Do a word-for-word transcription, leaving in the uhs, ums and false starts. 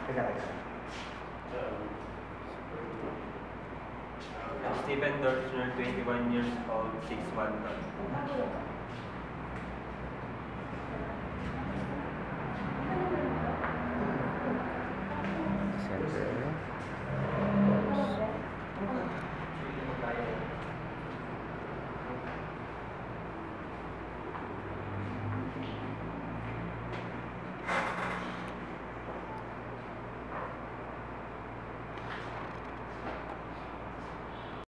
Teka, teka. Stephen Dortner, twenty-one years old, six one ton.